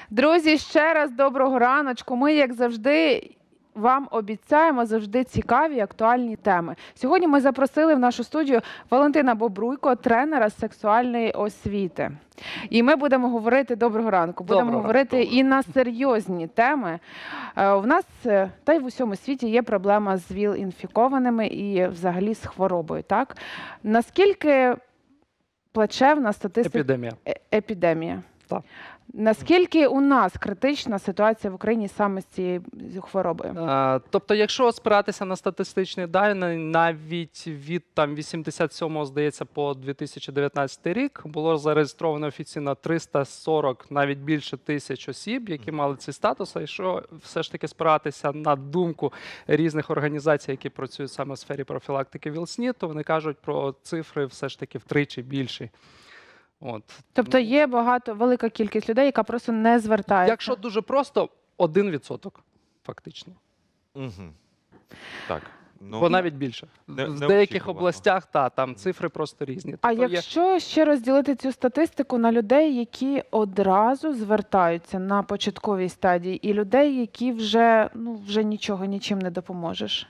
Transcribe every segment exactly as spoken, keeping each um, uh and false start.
Друзі, ще раз доброго раночку. Ми, як завжди, вам обіцяємо завжди цікаві і актуальні теми. Сьогодні ми запросили в нашу студію Валентина Бобруйко, тренера з сексуальної освіти. І ми будемо говорити, доброго ранку, будемо Доброго говорити ранку. і на серйозні теми. Е, В нас, е, та й в усьому світі, є проблема з ВІЛ-інфікованими і взагалі з хворобою. Так? Наскільки плачевна статистика? Епідемія. Е- Епідемія. Так. Наскільки у нас критична ситуація в Україні саме з цією хворобою? Е, Тобто, якщо спиратися на статистичні дані, навіть від там вісімдесят сьомого, здається, по дві тисячі дев'ятнадцятий рік було зареєстровано офіційно триста сорок, навіть більше тисяч осіб, які мали цей статус. А якщо все ж таки спиратися на думку різних організацій, які працюють саме в сфері профілактики ВІЛ-СНІД, то вони кажуть про цифри все ж таки втричі більші. От. Тобто є багато, велика кількість людей, яка просто не звертається. Якщо дуже просто, один відсоток фактично. Угу. Так. Ну, Бо навіть більше. не- В не деяких очікувано. областях, та, там цифри просто різні. А Тобто є- якщо ще розділити цю статистику на людей, які одразу звертаються на початковій стадії, і людей, які вже, ну, вже нічого, нічим не допоможеш?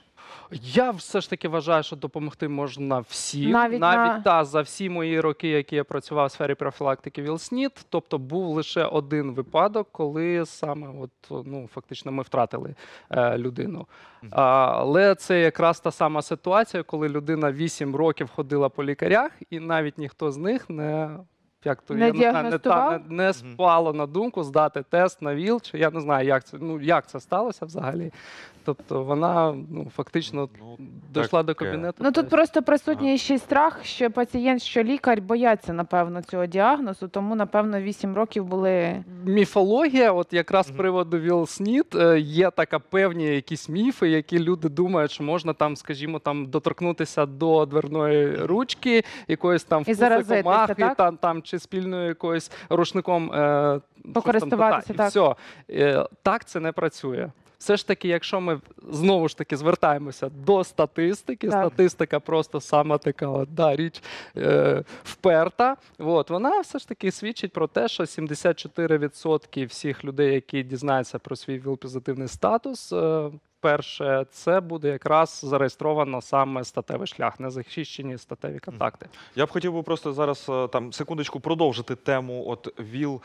Я все ж таки вважаю, що допомогти можна всім. Навіть Навіть на- та, за всі мої роки, які я працював в сфері профілактики ВІЛ-СНІД, тобто був лише один випадок, коли саме от, ну, фактично ми втратили е, людину. Мгм. А, але це якраз та сама ситуація, коли людина вісім років ходила по лікарях, і навіть ніхто з них не... Як то, Не я знаю, не, діагностував? та, не, не спало на думку здати тест на ВІЛ, чи я не знаю, як це, ну, як це сталося взагалі. Тобто вона ну, фактично Ну, дійшла до таке. кабінету. Ну тут та- просто присутній ще й страх, що пацієнт, що лікар бояться, напевно, цього діагнозу, тому, напевно, вісім років були... Міфологія, от якраз з Мгм. приводу ВІЛ-СНІД, е, є така певні якісь міфи, які люди думають, що можна там, скажімо, там доторкнутися до дверної ручки, якоїсь там вкуси заразитися, комахи, так? там, там, чи спільною якоюсь рушником е, щось там Покористуватися, питати. І так. все. Е, так це не працює. Все ж таки, якщо ми знову ж таки звертаємося до статистики, Так. статистика просто сама така от, да, річ е, вперта, от, вона все ж таки свідчить про те, що сімдесят чотири відсотки всіх людей, які дізнаються про свій ВІЛ-позитивний статус, е, перше, це буде якраз зареєстровано саме статевий шлях, незахищені статеві контакти. Я б хотів би просто зараз е, там секундочку продовжити тему от ВІЛ.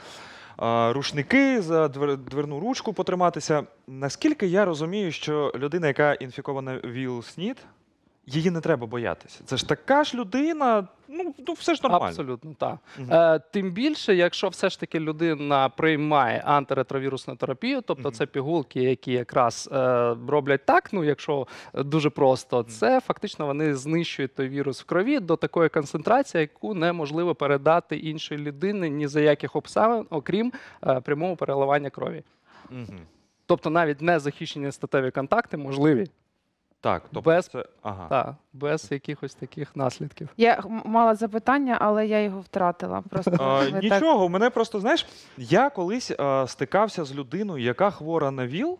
е, Рушники, за двер- дверну ручку потриматися. Наскільки я розумію, що людина, яка інфікована ВІЛ-СНІД, її не треба боятися. Це ж така ж людина, ну, ну все ж нормально. Абсолютно, так. Мгм. Е, тим більше, якщо все ж таки людина приймає антиретровірусну терапію, тобто Мгм. це пігулки, які якраз е, роблять так, ну якщо е, дуже просто, це фактично вони знищують той вірус в крові до такої концентрації, яку неможливо передати іншій людині ні за яких обставин, окрім е, прямого переливання крові. Мгм. Тобто навіть незахищені статеві контакти можливі, Так, тобто Без- це... Ага. та, без якихось таких наслідків. Я м- мала запитання, але я його втратила. Просто А, ви так- нічого, мене просто, знаєш, я колись а, стикався з людиною, яка хвора на ВІЛ,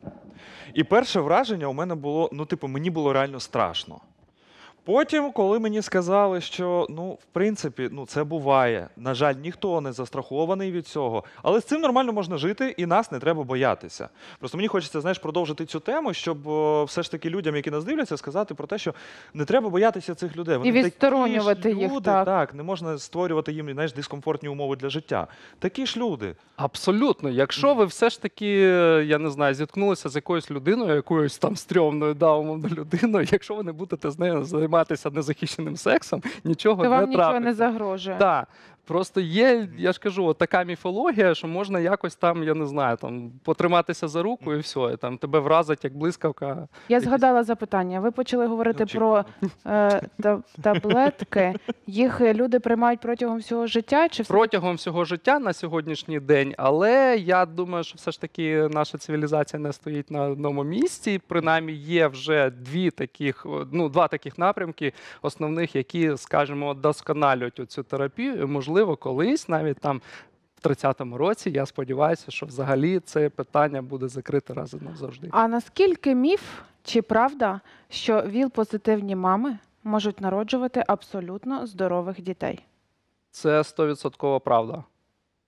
і перше враження у мене було, ну, типу, мені було реально страшно. Потім, коли мені сказали, що, ну, в принципі, ну, це буває. На жаль, ніхто не застрахований від цього. Але з цим нормально можна жити, і нас не треба боятися. Просто мені хочеться, знаєш, продовжити цю тему, щоб о, все ж таки людям, які нас дивляться, сказати про те, що не треба боятися цих людей. Вони такі відсторонювати ж їх, люди, так. так, не можна створювати їм, знаєш, дискомфортні умови для життя. Такі ж люди. Абсолютно. Якщо ви все ж таки, е, я не знаю, зіткнулися з якоюсь людиною, якоюсь там стрьомною, да, умовно людиною, якщо ви не будете з нею займатися незахищеним сексом, нічого То не вам нічого трапиться. не загрожує. Так. Просто є, я ж кажу, от така міфологія, що можна якось там, я не знаю, там потриматися за руку і все, і там тебе вразить як блискавка. Я згадала запитання. Ви почали говорити Ну, про е, та- таблетки. Їх е, люди приймають протягом всього життя? Чи все Протягом всього життя на сьогоднішній день, але я думаю, що все ж таки наша цивілізація не стоїть на одному місці. Принаймні є вже дві таких, ну, два таких напрямки основних, які, скажімо, досконалюють цю терапію. І, можливо, колись навіть там в тридцятому році, я сподіваюся, що взагалі це питання буде закрите раз і назавжди. А наскільки міф чи правда, що ВІЛ-позитивні мами можуть народжувати абсолютно здорових дітей? Це сто відсотків правда.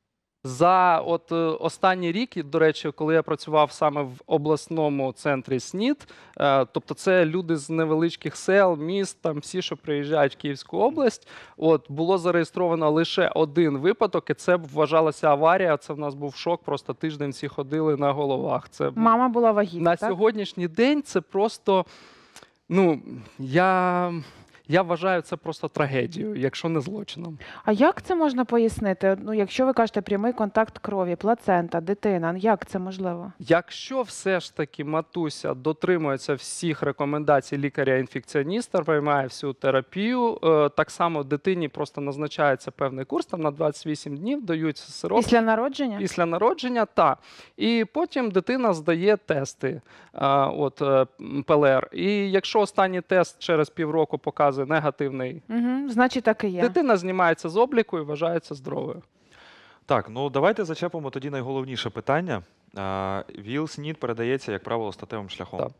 За от е, останній рік, і, до речі, коли я працював саме в обласному центрі СНІД, е, тобто це люди з невеличких сел, міст, там всі, що приїжджають в Київську область, от було зареєстровано лише один випадок, і це вважалася аварія. Це в нас був шок, просто тиждень всі ходили на головах. Це Мама була вагітна, на так? сьогоднішній день це просто, ну, я. Я вважаю це просто трагедією, якщо не злочином. А як це можна пояснити? Ну, якщо ви кажете прямий контакт крові, плацента, дитина, як це можливо? Якщо все ж таки матуся дотримується всіх рекомендацій лікаря-інфекціоніста, приймає всю терапію, е, так само дитині просто назначається певний курс, там на двадцять вісім днів дають сироп. Після народження? Після народження, так. І потім дитина здає тести, а, от, е, ПЛР. І якщо останній тест через півроку показує негативний, Угу, значить, так і є. дитина знімається з обліку і вважається здоровою. Так, ну давайте зачепимо тоді найголовніше питання. А, ВІЛ-СНІД передається, як правило, статевим шляхом. Так.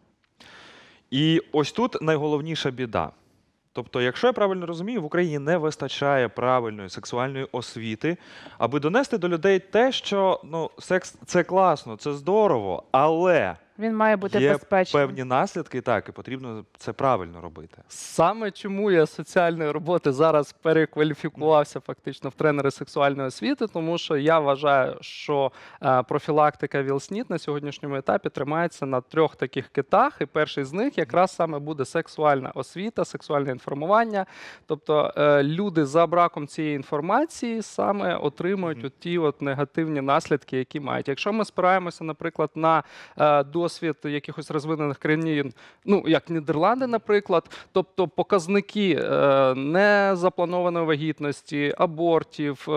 І ось тут найголовніша біда. Тобто, якщо я правильно розумію, в Україні не вистачає правильної сексуальної освіти, аби донести до людей те, що ну, секс – це класно, це здорово, але Він має бути є безпечним. певні наслідки, так, і потрібно це правильно робити. Саме чому я з соціальної роботи зараз перекваліфікувався фактично в тренери сексуальної освіти, тому що я вважаю, що е, профілактика ВІЛ-СНІД на сьогоднішньому етапі тримається на трьох таких китах, і перший з них якраз саме буде сексуальна освіта, сексуальне інформування. Тобто е, люди за браком цієї інформації саме отримують Мгм. от ті от негативні наслідки, які мають. Якщо ми спираємося, наприклад, на е, досвід якихось розвинених країн, ну, як Нідерланди, наприклад, тобто показники е, незапланованої вагітності, абортів, е,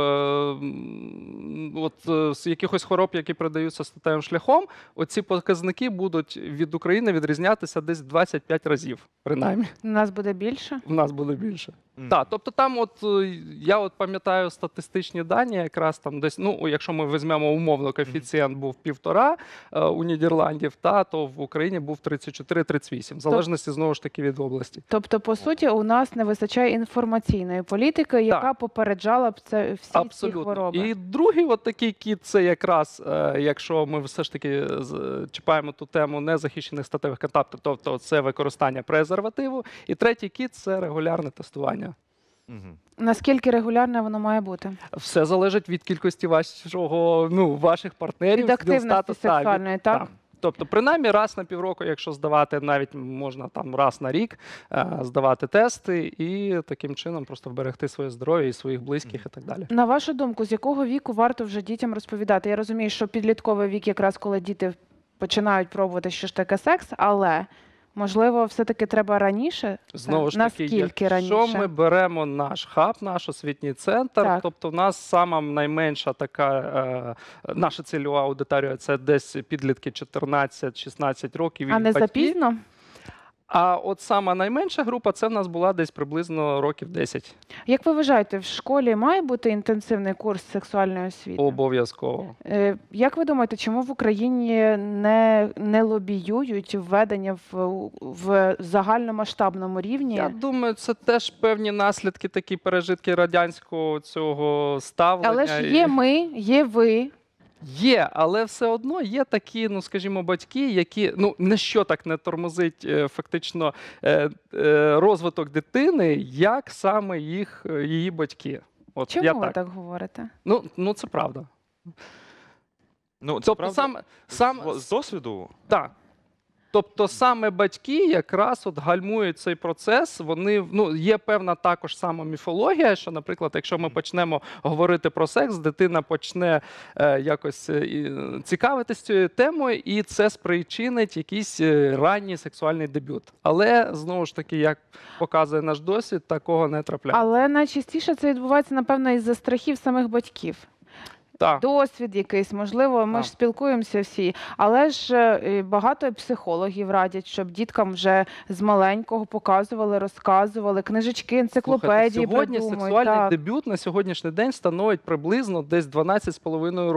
м, от, е, з якихось хвороб, які передаються статевим шляхом, оці показники будуть від України відрізнятися десь двадцять п'ять разів, принаймні. У нас буде більше? В нас буде більше. Мгм. Так, тобто там, от е, я от пам'ятаю статистичні дані, якраз там десь, ну, якщо ми візьмемо умовно, коефіцієнт був півтора е, у Нідерландів, та, то в Україні був тридцять чотири - тридцять вісім, в залежності знову ж таки від області. Тобто, по суті, у нас не вистачає інформаційної політики, яка попереджала б це всі ці Абсолютно. хвороби. І другий от такий кіт, це якраз, е, якщо ми все ж таки з- чіпаємо ту тему незахищених статевих контактів, тобто це використання презервативу. І третій кіт – це регулярне тестування. Мгм. Наскільки регулярне воно має бути? Все залежить від кількості вашого, ну, ваших партнерів. Від активності статусу, та, від- сексуальної, так? так. Тобто, принаймні, раз на півроку, якщо здавати, навіть можна там раз на рік е, здавати тести і таким чином просто вберегти своє здоров'я і своїх близьких і так далі. На вашу думку, з якого віку варто вже дітям розповідати? Я розумію, що підлітковий вік якраз коли діти починають пробувати, що ж таке секс, але можливо, все-таки треба раніше? Знову ж таки, Наскільки якщо раніше? ми беремо наш хаб, наш освітній центр, Так. тобто в нас сама найменша така, е, наша цільова аудиторія – це десь підлітки чотирнадцять-шістнадцять років. і А не батьки. запізно? А от сама найменша група, це в нас була десь приблизно років десять. Як ви вважаєте, в школі має бути інтенсивний курс сексуальної освіти? Обов'язково. Е, Як ви думаєте, чому в Україні не, не лобіюють введення в, в загальномасштабному рівні? Я думаю, це теж певні наслідки, такі пережитки радянського цього ставлення. Але ж І- є ми, є ви. Є, але все одно є такі, ну скажімо, батьки, які ну ніщо так не тормозить е, фактично е, е, розвиток дитини, як саме їх е, її батьки. От Чому я ви так. так говорите? Ну, ну це правда. Ну, це Тобто правда, сам сам з, з досвіду. так. Тобто саме батьки якраз от гальмують цей процес. Вони ну є певна також сама міфологія, що, наприклад, якщо ми почнемо говорити про секс, дитина почне е, якось е, і, цікавитись цією темою, і це спричинить якийсь е, ранній сексуальний дебют. Але знову ж таки, як показує наш досвід, такого не трапляється. Але найчастіше це відбувається, напевно, із-за страхів самих батьків. Так. Досвід якийсь, можливо, ми Так. ж спілкуємося всі, але ж е, багато психологів радять, щоб діткам вже з маленького показували, розказували, книжечки, енциклопедії Слухайте, сьогодні придумують. сексуальний Так. дебют на сьогоднішній день становить приблизно десь дванадцять з половиною років.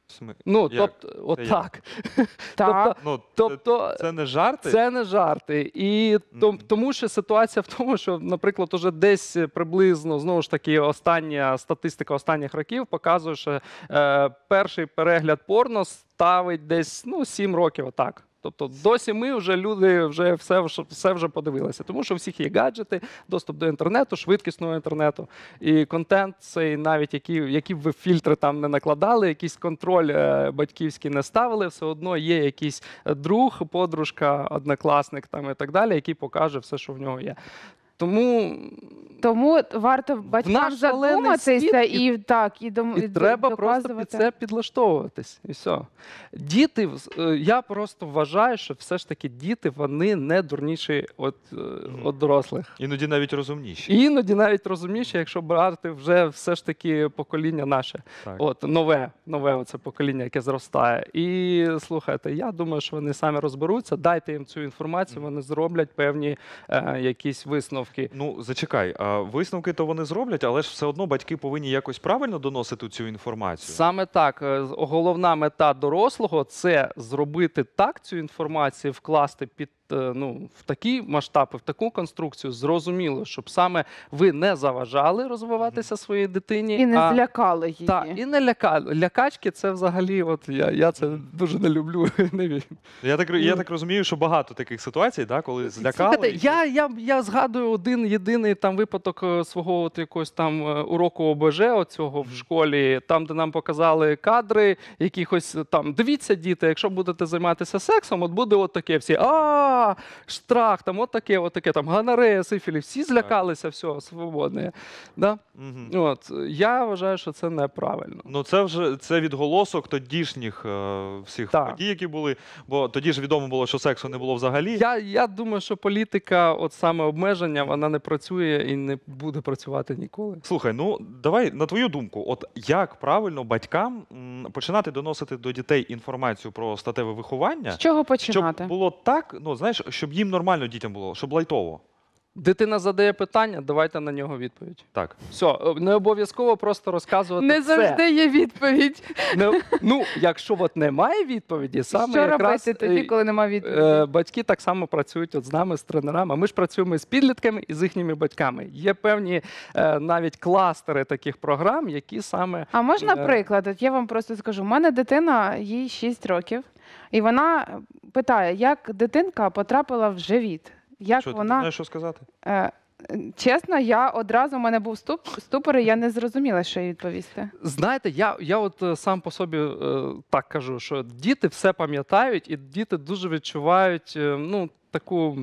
В сми- Ну, Як? тобто, от Це як? так. Так. Ну, Тобто, це не жарти? це не жарти. І то- Мгм. тому що ситуація в тому, що, наприклад, уже десь приблизно, знову ж таки, остання статистика останніх років показує, що е, перший перегляд порно ставить десь ну, сім років отак. Тобто до сіми вже люди вже все, вже- все вже подивилися, тому що у всіх є гаджети, доступ до інтернету, швидкісного інтернету. І контент цей, навіть які, які б ви фільтри там не накладали, якийсь контроль е, батьківський не ставили, все одно є якийсь друг, подружка, однокласник там і так далі, який покаже все, що в нього є. Тому Тому варто батькам наш шалений задуматися світ і- і, так, і, дом, І і треба просто доказувати. під це підлаштовуватись. І все. Діти, вз- е, я просто вважаю, що все ж таки діти, вони не дурніші від, від дорослих. Іноді навіть розумніші. І іноді навіть розумніші, якщо брати вже все ж таки покоління наше. Так. От, нове, нове оце покоління, яке зростає. І слухайте, я думаю, що вони самі розберуться, дайте їм цю інформацію, вони зроблять певні е, якісь висновки. Ну, зачекай, а висновки то вони зроблять, але ж все одно батьки повинні якось правильно доносити цю інформацію. Саме так. Е, з- Головна мета дорослого це зробити так цю інформацію, вкласти під е, ну, в такий масштаб, і в таку конструкцію, зрозуміло, щоб саме ви не заважали розвиватися своїй дитині. І не а- злякали її. Так, і не ляка... лякачки це взагалі, от я, я це дуже не люблю. Не вірю. Я так, я так розумію, що багато таких ситуацій, да, коли злякали. Слухайте, я, я, я згадую один єдиний там випадок е, свого от якогось там е, уроку ОБЖ оцього в школі, там, де нам показали кадри якихось е, там, дивіться, діти, якщо будете займатися сексом, от буде от таке всі, а штрах, там от таке, от таке, там гонорея, сифіліс, всі злякалися, все, свободне. Да? Мгм. От, я вважаю, що це неправильно. Ну, це вже це відголосок тодішніх е, всіх Так. подій, які були. Бо тоді ж відомо було, що сексу не було взагалі. Я, я думаю, що політика, от саме обмеження, вона не працює і не буде працювати ніколи. Слухай, ну давай на твою думку, от як правильно батькам м, починати доносити до дітей інформацію про статеве виховання, З чого починати? щоб було так, ну знаєш, щоб їм нормально дітям було, щоб лайтово. Дитина задає питання, давайте на нього відповідь. Так. Все, не обов'язково просто розказувати Не все. завжди є відповідь. Не, ну, якщо от немає відповіді, саме Що якраз робити тоді, е, коли немає відповіді? е, батьки так само працюють от з нами, з тренерами. Ми ж працюємо з підлітками і з їхніми батьками. Є певні е, навіть кластери таких програм, які саме А можна е, приклад? От я вам просто скажу. У мене дитина, їй шість років, і вона питає, як дитинка потрапила в живіт. Як Що ти вона... знаєш, що сказати? Е, чесно, я одразу, у мене був ступ, ступор, і я не зрозуміла, що їй відповісти. Знаєте, я, я от е, сам по собі е, так кажу, що діти все пам'ятають, і діти дуже відчувають е, ну, таку.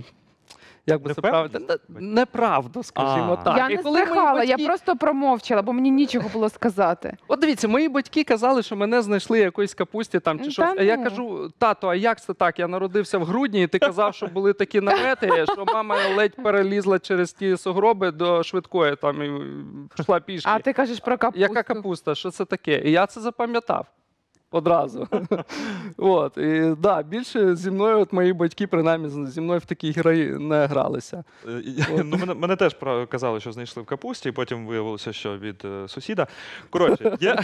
Як би це правильно? Невпевненість? Не- Неправду, скажімо А. так. я І не коли мої слухала, батьки- я просто промовчала, бо мені нічого було сказати. От дивіться, мої батьки казали, що мене знайшли якоїсь капусті там чи Та щось. А я ну. кажу, тато, а як це так? Я народився в грудні, і ти казав, що були такі намети, що мама ледь перелізла через ті сугроби до швидкої там і пішла пішки. А ти кажеш про капусту. Яка капуста? Що це таке? І я це запам'ятав. Одразу. От, і, да, більше зі мною, от мої батьки, принаймні, з- зі мною в такі гри не гралися. Е, я- Ну, мене, мене теж про- казали, що знайшли в капусті, і потім виявилося, що від е, сусіда. Коротше, є,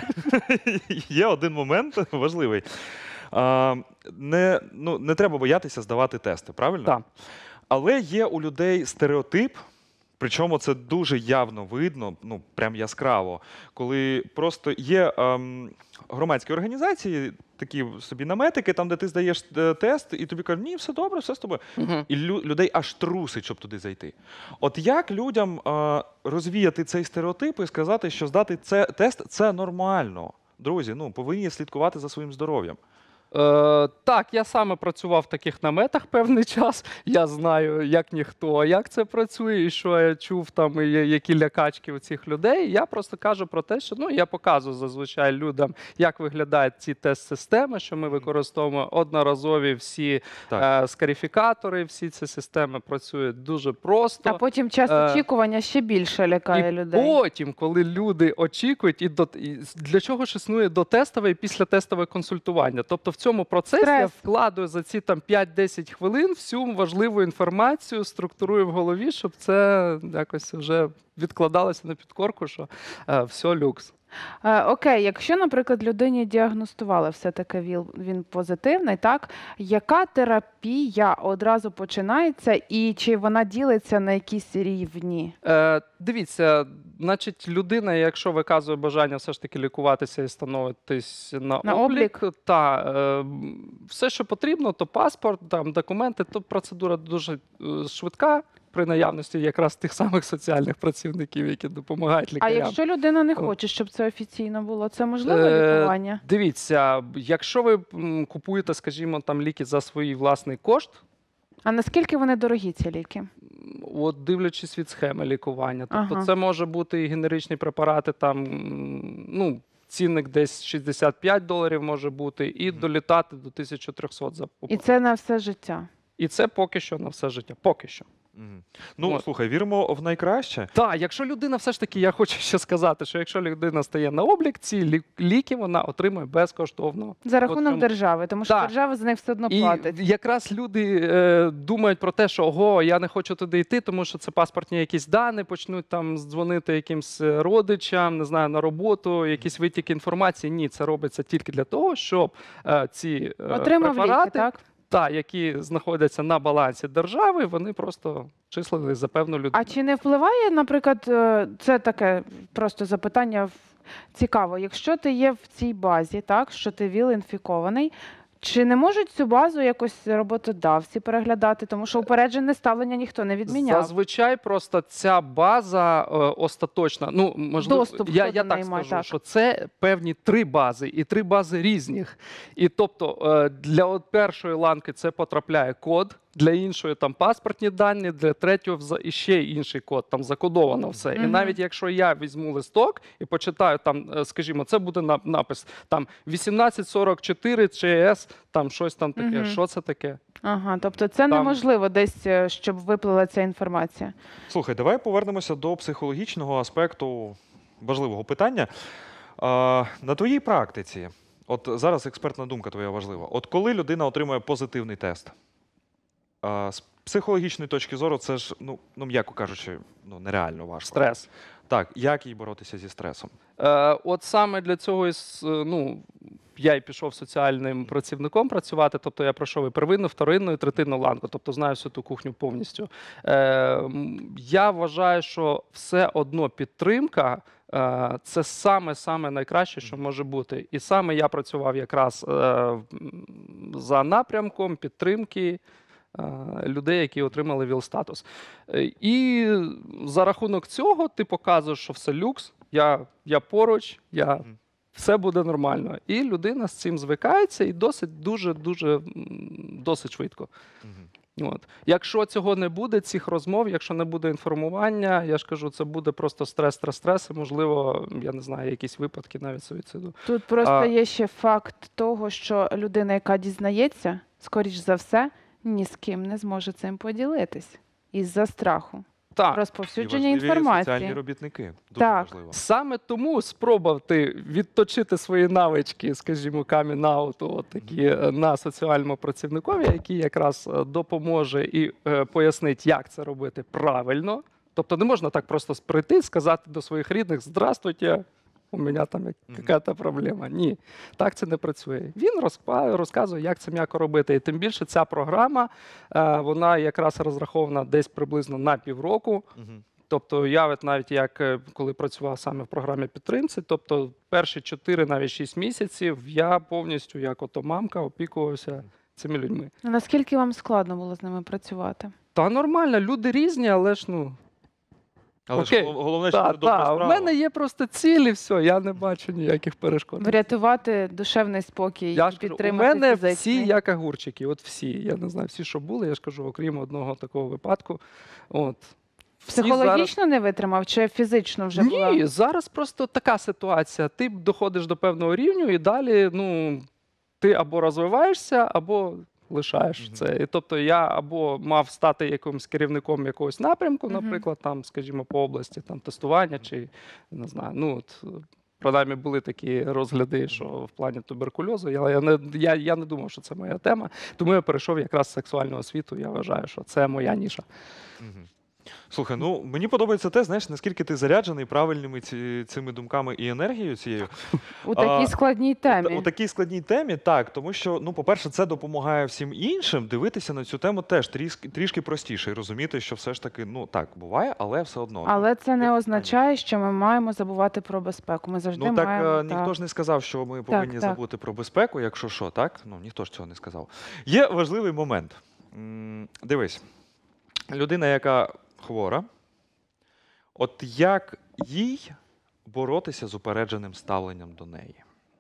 є один момент важливий. А, не, ну, не треба боятися здавати тести, правильно? Так. Але є у людей стереотип, причому це дуже явно видно, ну прям яскраво, коли просто є ем, громадські організації, такі собі наметики, там, де ти здаєш е, тест, і тобі кажуть, ні, все добре, все з тобою. Угу. І лю- людей аж трусить, щоб туди зайти. От як людям е, розвіяти цей стереотип і сказати, що здати це, тест це нормально? Друзі, ну повинні слідкувати за своїм здоров'ям. Е, так, я саме працював в таких наметах певний час. Я знаю, як ніхто, як це працює, і що я чув там, і я- які лякачки у цих людей. Я просто кажу про те, що ну, я показую зазвичай людям, як виглядають ці тест-системи, що ми використовуємо одноразові всі Так. е, скарифікатори, всі ці системи працюють дуже просто. А потім час Е, очікування ще більше лякає І людей. потім, коли люди очікують, і до і для чого ж існує дотестове і післятестове консультування. Тобто в цьому процесі я Стрес. вкладаю за ці там п'ять-десять хвилин всю важливу інформацію, структурую в голові, щоб це якось вже відкладалося на підкорку, що е, все люкс. Е, Окей, якщо, наприклад, людині діагностували все-таки ВІЛ, він позитивний, так? Яка терапія одразу починається і чи вона ділиться на якісь рівні? Е, дивіться, значить, людина, якщо виказує бажання все ж таки лікуватися і становитись на, На облік, облік? та е, все, що потрібно, то паспорт, там документи, то процедура дуже е, швидка при наявності якраз тих самих соціальних працівників, які допомагають А лікарям. якщо людина не О. хоче, щоб це офіційно було, це можливе Е, лікування? Дивіться, якщо ви м, купуєте, скажімо, там ліки за свій власний кошт, А наскільки вони дорогі, ці ліки? от дивлячись від схеми лікування. Тобто Ага. це може бути і генеричні препарати, там, м, ну, цінник десь шістдесят п'ять доларів може бути, і долітати до тисяча триста за І це на все життя. І це поки що на все життя. Поки що. Мгм. Ну, От. слухай, віримо в найкраще. Так, якщо людина все ж таки, я хочу ще сказати, що якщо людина стає на облік, ці лі- ліки вона отримує безкоштовно. За рахунок цьому- держави, тому що Так. держава за них все одно І платить. якраз люди е, думають про те, що ого, я не хочу туди йти, тому що це паспортні якісь дані, почнуть там дзвонити якимсь е, родичам, не знаю, на роботу, якісь витіки інформації. Ні, це робиться тільки для того, щоб е, ці е, Отримав ліки, препарати, так? та, які знаходяться на балансі держави, вони просто числились за певну людину. А чи не впливає, наприклад, е, це таке просто запитання в- цікаво, якщо ти є в цій базі, так, що ти ВІЛ-інфікований, чи не можуть цю базу якось роботодавці переглядати, тому що упереджене ставлення ніхто не відміняв. Зазвичай просто ця база е, остаточна. Ну, можливо, Доступ я, хто я до так неї має, скажу, так. що це певні три бази, і три бази різних. І тобто е, для от першої ланки це потрапляє код, для іншої там паспортні дані, для третього вза- іще інший код, там закодовано все. І Мгм. навіть якщо я візьму листок і почитаю там, е, скажімо, це буде на- напис там вісімнадцять сорок чотири ЧС, там щось там таке. Мгм. Що це таке? Ага, тобто це Там- неможливо десь, е, щоб виплила ця інформація. Слухай, давай повернемося до психологічного аспекту важливого питання. А, на твоїй практиці, от зараз експертна думка твоя важлива. От коли людина отримує позитивний тест, а, з психологічної точки зору, це ж, ну, ну м'яко кажучи, ну, нереально важко. Стрес. Так, як їй боротися зі стресом? Е, от саме для цього із, е, ну, я й пішов соціальним працівником працювати, тобто я пройшов і первинну, вторинну, і третинну ланку, тобто знаю всю ту кухню повністю. Е, м, я вважаю, що все одно підтримка е, це саме-саме найкраще, що може бути. І саме я працював якраз е, м, за напрямком підтримки е, людей, які отримали ВІЛ-статус. Е, І за рахунок цього ти показуєш, що все люкс, я, я поруч, я, Мгм. все буде нормально. І людина з цим звикається і досить дуже-дуже м, досить швидко. Мгм. От. Якщо цього не буде, цих розмов, якщо не буде інформування, я ж кажу, це буде просто стрес, стрес, стрес, і, можливо, я не знаю, якісь випадки навіть суїциду. Тут просто А- є ще факт того, що людина, яка дізнається, скоріш за все, ні з ким не зможе цим поділитись із-за страху. Так. Розповсюдження І важливі інформації. соціальні робітники. Дуже Так. важливо. Саме тому спробувати відточити свої навички, скажімо, камін-ауту, от такі е, на соціальному працівникові, який якраз е, допоможе і е, пояснить, як це робити правильно. Тобто не можна так просто прийти, сказати до своїх рідних: «Здравствуйте, у мене там як- Мгм. яка-то проблема». Ні, так це не працює. Він розпа- розказує, як це м'яко робити. І тим більше ця програма, е, вона якраз розрахована десь приблизно на півроку. Мгм. Тобто я от навіть як е, коли працював саме в програмі підтримці, тобто перші чотири, навіть шість місяців я повністю, як ото мамка, опікувався цими людьми. Ну, наскільки вам складно було з ними працювати? Та нормально, люди різні, але ж ну. Але Окей. ж гол- головне, що Та, ти добре та, у справа. мене є просто цілі, все, я не бачу ніяких перешкод. Врятувати душевний спокій Я і ж кажу, у підтримати мене фізичний? всі як огурчики, от всі. Я не знаю, всі, що були, я ж кажу, окрім одного такого випадку. От. Всі Психологічно не витримав чи фізично вже була? Ні, зараз просто така ситуація. Ти доходиш до певного рівню і далі, ну, ти або розвиваєшся, або лишаєш Мгм. це. І тобто я або мав стати якимось керівником якогось напрямку, Мгм. наприклад, там, скажімо, по області, там тестування, чи не знаю, ну от. Принаймні були такі розгляди, що в плані туберкульозу, але я не, я, я не думав, що це моя тема. Тому я перейшов якраз з сексуального світу. Я вважаю, що це моя ніша. Мгм. Слухай, ну мені подобається те, знаєш, наскільки ти заряджений правильними ці, цими думками і енергією цією. У такій А, складній У, темі. у такій складній темі, так, тому що, ну, по-перше, це допомагає всім іншим дивитися на цю тему теж трішки, трішки простіше і розуміти, що все ж таки, ну так, буває, але все одно. Але це не Є означає, що ми маємо забувати про безпеку. Ми завжди Ну так маємо... е, ніхто ж не сказав, що ми повинні так. забути про безпеку, якщо що, так? Ну ніхто ж цього не сказав. Є важливий момент. М, Дивись, людина, яка хвора, от як їй боротися з упередженим ставленням до неї?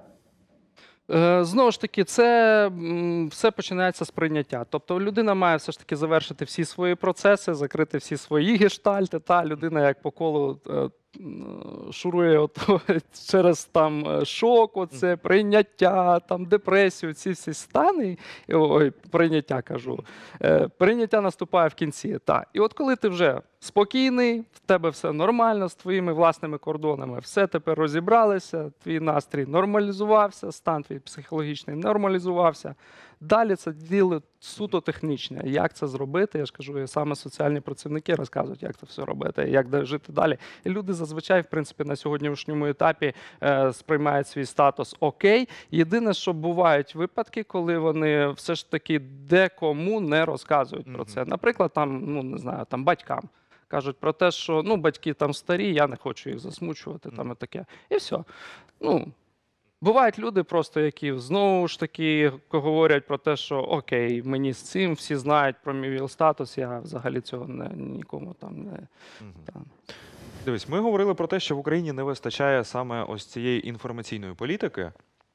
Е, Знову ж таки, це м, все починається з прийняття. Тобто людина має все ж таки завершити всі свої процеси, закрити всі свої гештальти. Та людина як по колу е, м, шурує от, через там е, шок, оце, прийняття, там, депресію, ці всі стани. І, Ой, прийняття кажу. Е, Прийняття наступає в кінці. Та. І от коли ти вже спокійний, в тебе все нормально з твоїми власними кордонами, все тепер розібралися, твій настрій нормалізувався, стан твій психологічний нормалізувався. Далі це діло суто технічне. Як це зробити, я ж кажу, і саме соціальні працівники розказують, як це все робити, як де- жити далі. І люди зазвичай, в принципі, на сьогоднішньому етапі е, сприймають свій статус окей. Єдине, що бувають випадки, коли вони все ж таки декому не розказують про Мгм. це. Наприклад, там, ну не знаю, там батькам. Кажуть про те, що ну, батьки там старі, я не хочу їх засмучувати, там і таке. І все. Ну, бувають люди просто, які знову ж таки говорять про те, що окей, мені з цим, всі знають про мій ВІЛ-статус, я взагалі цього не, нікому там не... Мгм. Там. Дивись, ми говорили про те, що в Україні не вистачає саме ось цієї інформаційної політики,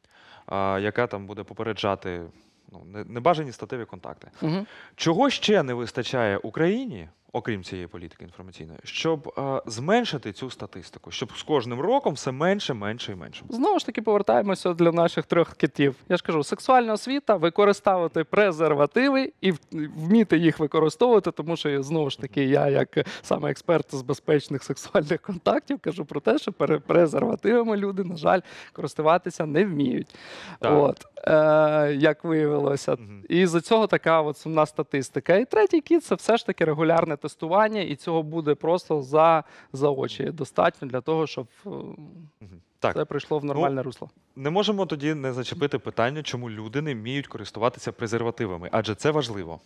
а, яка там буде попереджати ну, не- небажані статеві контакти. Угу. Чого ще не вистачає Україні, окрім цієї політики інформаційної, щоб е, зменшити цю статистику, щоб з кожним роком все менше, менше і менше? Знову ж таки, повертаємося для наших трьох китів. Я ж кажу, сексуальна освіта, використовувати презервативи і в- вміти їх використовувати, тому що, знову ж таки, я, як саме експерт з безпечних сексуальних контактів, кажу про те, що пере- презервативами люди, на жаль, користуватися не вміють. Так. От, е, як виявилося. Мгм. І з цього така от сумна статистика. І третій кіт це все ж таки регулярне тестування, і цього буде просто за, за очі достатньо для того, щоб е, Мгм. Так, все прийшло в нормальне русло. не можемо тоді не зачепити питання, чому люди не вміють користуватися презервативами, адже це важливо.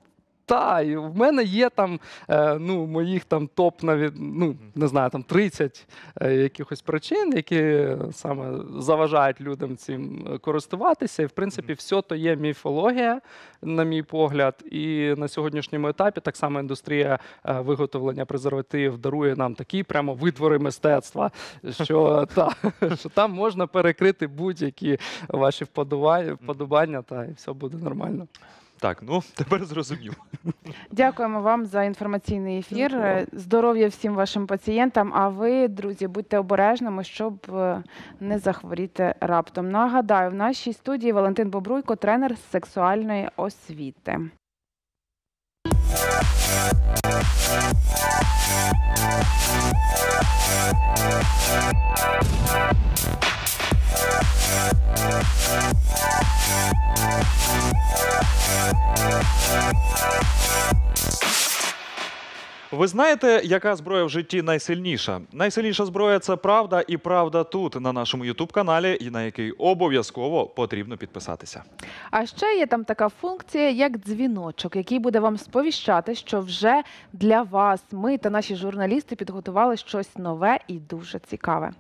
Та, і в мене є там е, ну, моїх там топ навіть, ну, не знаю, там тридцять е, якихось причин, які е, саме заважають людям цим е, користуватися. І, в принципі, все то є міфологія, на мій погляд. І на сьогоднішньому етапі так само індустрія е, виготовлення презервативів дарує нам такі прямо витвори мистецтва, що, та, що там можна перекрити будь-які ваші вподобання, вподобання, та і все буде нормально. Так, ну тепер зрозумів. Дякуємо вам за інформаційний ефір. Дякую. Здоров'я всім вашим пацієнтам. А ви, друзі, будьте обережними, щоб е, не захворіти раптом. Нагадаю, в нашій студії Валентин Бобруйко, тренер з сексуальної освіти. Ви знаєте, яка зброя в житті найсильніша? Найсильніша зброя – це правда, і правда тут, на нашому ютуб-каналі, і на який обов'язково потрібно підписатися. А ще є там така функція, як дзвіночок, який буде вам сповіщати, що вже для вас ми та наші журналісти підготували щось нове і дуже цікаве.